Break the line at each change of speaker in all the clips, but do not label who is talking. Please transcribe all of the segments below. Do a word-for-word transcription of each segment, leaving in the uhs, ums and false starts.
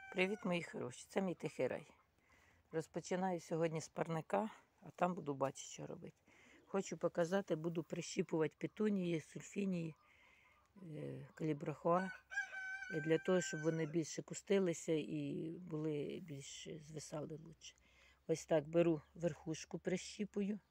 Привіт, мої хороші! Це мій тихий рай. Розпочинаю сьогодні з парника, а там буду бачити, що робити. Хочу показати, буду прищіпувати петунії, сульфінії, калібрахоа, для того, щоб вони більше кустилися і були більш звисали лучше. Ось так беру верхушку, прищіпую.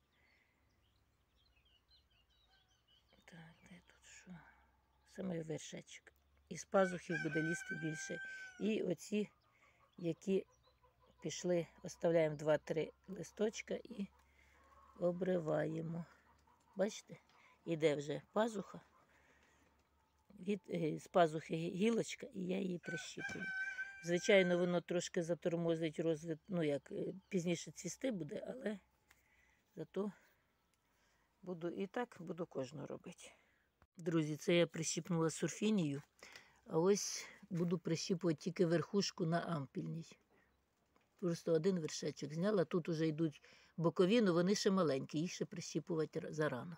Так, де тут що? Саме вершечок. І з пазухів буде лізти більше. І оці, які пішли, оставляємо два-три листочка і обриваємо. Бачите? Іде вже пазуха, від, з пазухи гілочка, і я її прищіпую. Звичайно, воно трошки затормозить розвит, ну як, пізніше цвісти буде, але зато буду і так, буду кожного робити. Друзі, це я прищіпнула сульфінію, а ось буду прищіпувати тільки верхушку на ампільній. Просто один вершечок зняла, тут вже йдуть бокові, але вони ще маленькі, їх ще прищіпувати зарано.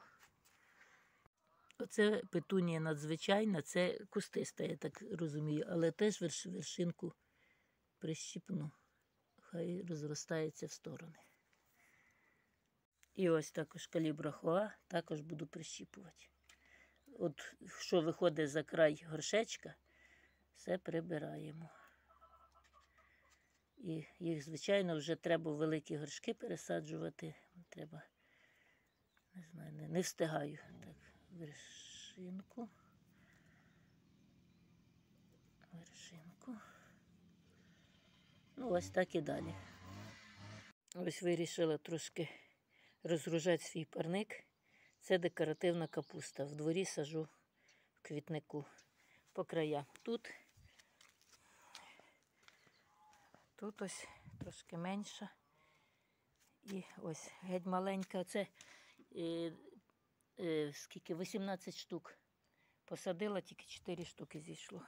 Оце петунія надзвичайна, це кустиста, я так розумію, але теж верш, вершинку прищіпну, хай розростається в сторони. І ось також калібрахоа також буду прищіпувати. От що виходить за край горшечка, все прибираємо. І їх, звичайно, вже треба в великі горшки пересаджувати. Треба, не знаю, не, не встигаю. Так, вершинку. Вершинку. Ну, ось так і далі. Ось вирішила трошки розгружати свій парник. Це декоративна капуста. В дворі сажу в квітнику по краям. Тут, тут ось трошки менша. І ось геть маленька. Це е, е, скільки? вісімнадцять штук. Посадила, тільки чотири штуки зійшло.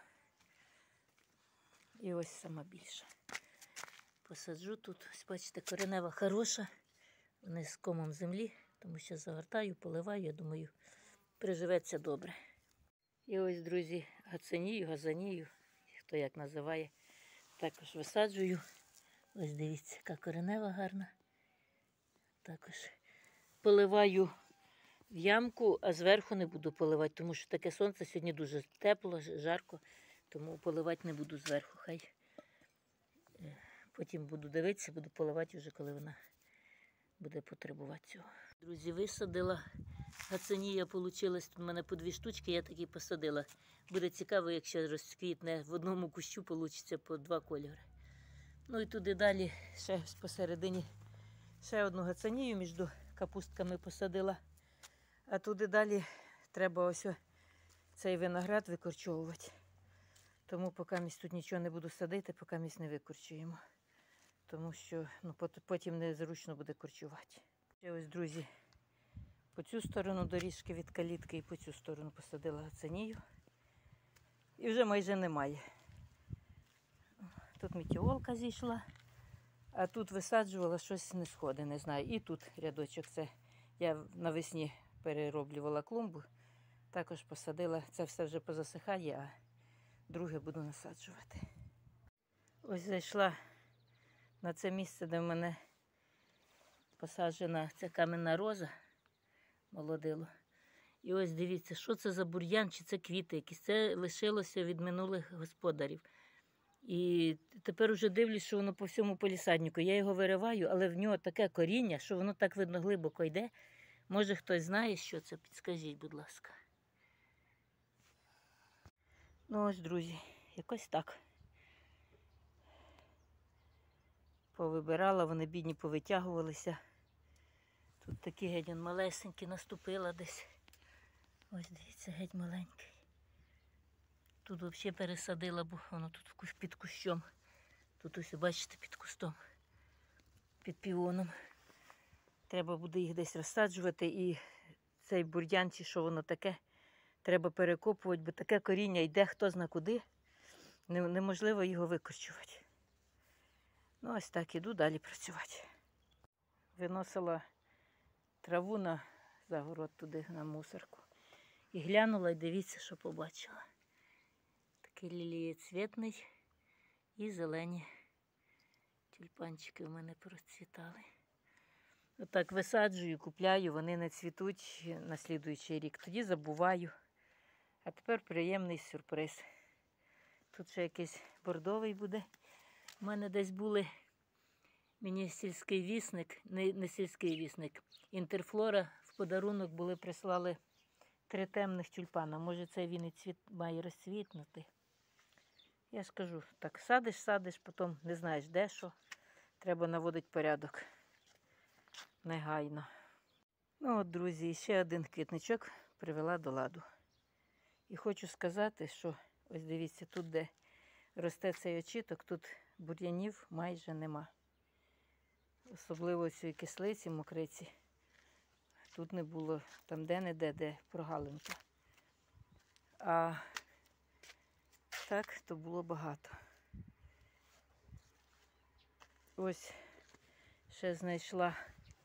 І ось сама більша. Посаджу тут, ось бачите, коренева хороша. Вони з комом землі. Тому що загортаю, поливаю, я думаю, приживеться добре. І ось, друзі, гацинію, газанію, хто як називає, також висаджую. Ось дивіться, яка коренева гарна. Також поливаю в ямку, а зверху не буду поливати, тому що таке сонце сьогодні дуже тепло, жарко, тому поливати не буду зверху. Хай потім буду дивитися, буду поливати вже, коли вона буде потребувати цього. Друзі, висадила. Гацинія вийшла, тут у мене по дві штучки, я такі посадила. Буде цікаво, якщо розквітне, в одному кущу вийде по два кольори. Ну і туди далі, ще посередині, ще одну гацинію між капустками посадила. А туди далі треба ось цей виноград викорчовувати. Тому поки ми тут нічого не буду садити, поки ми не викорчуємо. Тому що ну, потім незручно буде корчувати. Ще ось, друзі, по цю сторону доріжки від калітки і по цю сторону посадила гацинію. І вже майже немає. Тут метіолка зійшла, а тут висаджувала щось не сходи, не знаю. І тут рядочок, це я навесні перероблювала клумбу, також посадила, це все вже позасихає, а друге буду насаджувати. Ось зайшла на це місце, де в мене посаджена ця кам'яна роза, молодило. І ось дивіться, що це за бур'ян, чи це квіти якісь. Це лишилося від минулих господарів. І тепер вже дивлюсь, що воно по всьому полісаднику. Я його вириваю, але в нього таке коріння, що воно так, видно, глибоко йде. Може, хтось знає, що це? Підскажіть, будь ласка. Ну ось, друзі, якось так. Повибирала, вони бідні повитягувалися. Тут такі геть малесенькі, наступила десь. Ось дивіться, геть маленький. Тут взагалі пересадила, бо воно тут під кущом. Тут ось, бачите, під кустом, під піоном. Треба буде їх десь розсаджувати. І цей бур'ян, чи що воно таке, треба перекопувати, бо таке коріння йде хто зна куди. Неможливо його викорчувати. Ну, ось так, іду далі працювати. Виносила траву на загород туди, на мусорку. І глянула, і дивіться, що побачила. Такий лілієцвітний І зелені тюльпанчики в мене процвітали. Отак висаджую, купляю, вони не цвітуть на слідуючий рік. Тоді забуваю. А тепер приємний сюрприз. Тут ще якийсь бордовий буде. У мене десь були, мені сільський вісник, не, не сільський вісник, Інтерфлора в подарунок були, прислали три темних тюльпана. Може, це він і цвіт має розцвітнути. Я ж кажу, так садиш, садиш, потім не знаєш де що. Треба наводити порядок. Негайно. Ну от, друзі, ще один квітничок привела до ладу. І хочу сказати, що, ось дивіться, тут, де росте цей очіток, тут бур'янів майже нема. Особливо цієї кислиці, мокриці. Тут не було, там де-не-де, де прогалинка. А так, то було багато. Ось ще знайшла,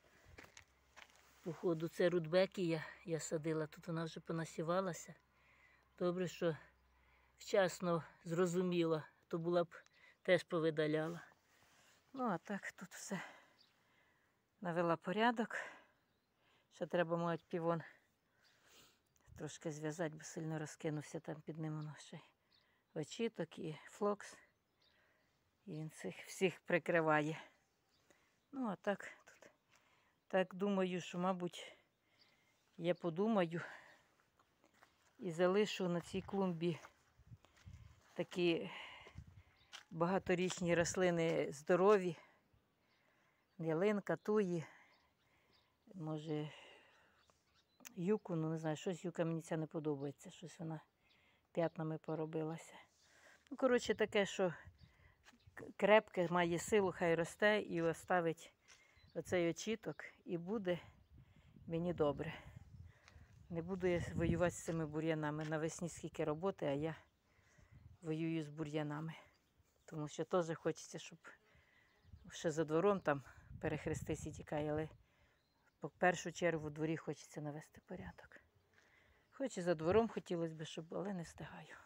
походу, це рудбекія я садила, тут вона вже понасівалася. Добре, що вчасно зрозуміла, то була б теж повидаляла. Ну, а так тут все навела порядок. Ще треба, мабуть, півон трошки зв'язати, бо сильно розкинувся там під ним воно ще очіток і флокс. І він цих всіх прикриває. Ну, а так тут, так думаю, що, мабуть, я подумаю і залишу на цій клумбі такі багаторічні рослини здорові. Ялинка, туї, може, юку, ну не знаю, щось юка мені ця не подобається, щось вона п'ятнами поробилася. Ну, коротше, таке, що крепке, має силу, хай росте і оставить оцей очіток, і буде мені добре. Не буду я воювати з цими бур'янами. Навесні скільки роботи, а я воюю з бур'янами. Тому що теж хочеться, щоб ще за двором там перехрестись і тікає, але в першу чергу в дворі хочеться навести порядок. Хоч і за двором хотілося б, щоб, але не встигаю.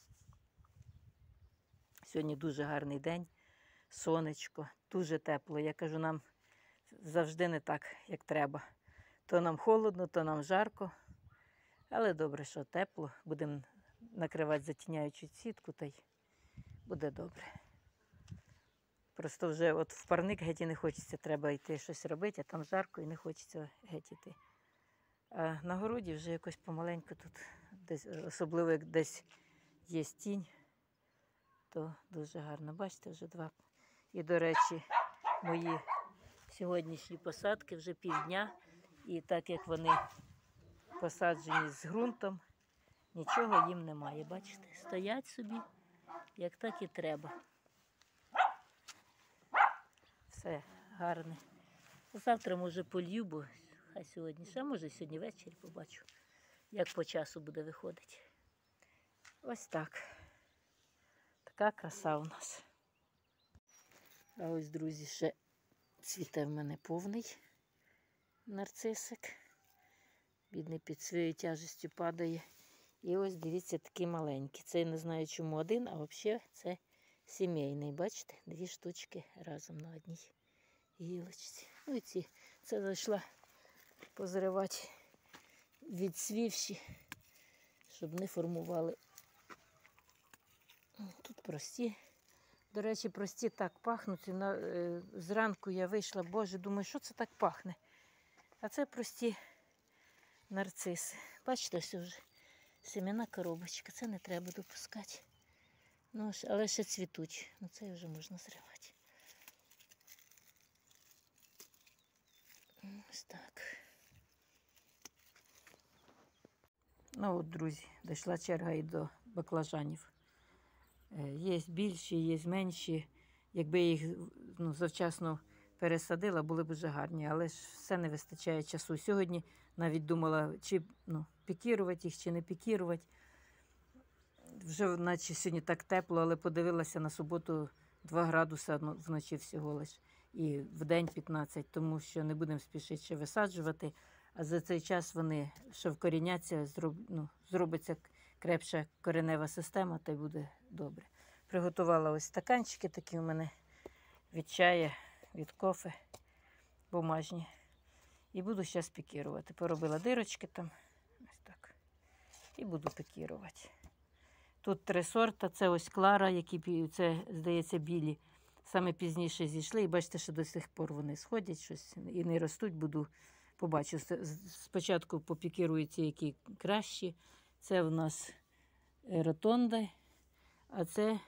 Сьогодні дуже гарний день, сонечко, дуже тепло. Я кажу, нам завжди не так, як треба. То нам холодно, то нам жарко. Але добре, що тепло. Будемо накривати затіняючу сітку, та й буде добре. Просто вже от в парник геть і не хочеться, треба йти щось робити, а там жарко і не хочеться геть йти. А на городі вже якось помаленьку тут, десь, особливо як десь є тінь, то дуже гарно. Бачите, вже два. І, до речі, мої сьогоднішні посадки вже півдня. І так як вони посаджені з ґрунтом, нічого їм немає. Бачите, стоять собі, як так і треба. Все гарне. Завтра, може, полью, бо хай сьогодні, ще може сьогодні ввечері побачу, як по часу буде виходити. Ось так. Така краса у нас. А ось, друзі, ще цвіте в мене повний нарцисик. Бідний під своєю тяжестю падає. І ось, дивіться, такий маленький. Це я не знаю, чому один, а взагалі це сімейний. Бачите? Дві штучки разом на одній гілочці. Ну і ці. Це зайшла позривати відсвівші, щоб не формували. Тут прості. До речі, прості так пахнуть. На, е, зранку я вийшла, боже, думаю, що це так пахне? А це прості нарциси. Бачите, ось вже семена коробочка. Це не треба допускати. Ну, але ще цвітуть. Ну, це вже можна зривати. Ось так. Ну от, друзі, дійшла черга і до баклажанів. Є більші, є менші. Якби я їх ну, завчасно пересадила, були б вже гарні. Але ж все не вистачає часу. Сьогодні навіть думала, чи ну, пікірувати їх, чи не пікірувати. Вже наче сьогодні так тепло, але подивилася на суботу два градуси вночі всього лиш. І в день п'ятнадцять, тому що не будемо спішити ще висаджувати. А за цей час вони ще вкоріняться, зроб, ну, зробиться крепша коренева система, та й буде добре. Приготувала ось стаканчики такі у мене від чаю, від кофе, бумажні. І буду зараз пікірувати. Поробила дирочки там. Ось так. І буду пікірувати. Тут три сорта. Це ось Клара, які, це, здається, білі. Саме пізніше зійшли. І бачите, що до сих пор вони сходять щось і не ростуть. Буду побачу. Спочатку попікірую ті, які кращі. Це в нас ротонда, а це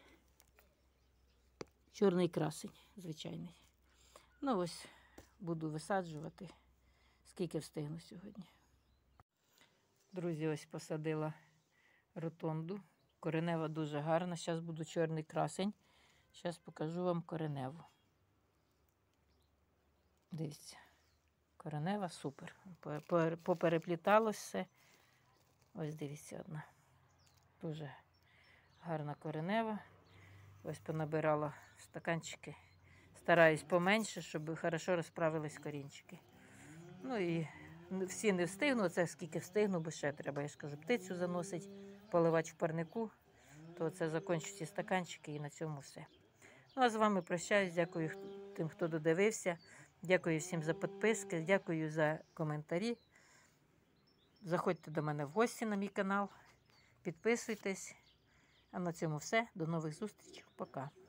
чорний красень, звичайний. Ну ось, буду висаджувати, скільки встигну сьогодні. Друзі, ось посадила ротонду. Коренева дуже гарна. Зараз буду чорний красень. Зараз покажу вам кореневу. Дивіться. Коренева супер. Поперепліталось все. Ось дивіться одна. Дуже гарна коренева. Ось понабирала стаканчики. Стараюсь поменше, щоб хорошо розправились корінчики. Ну і всі не встигну, це скільки встигну, бо ще треба, я ж кажу, птицю заносить, поливати в парнику. То це закінчу ці стаканчики і на цьому все. Ну а з вами прощаюсь. Дякую тим, хто додивився. Дякую всім за підписки, дякую за коментарі. Заходьте до мене в гості на мій канал, підписуйтесь. А на цьому все. До нових зустрічей. Пока.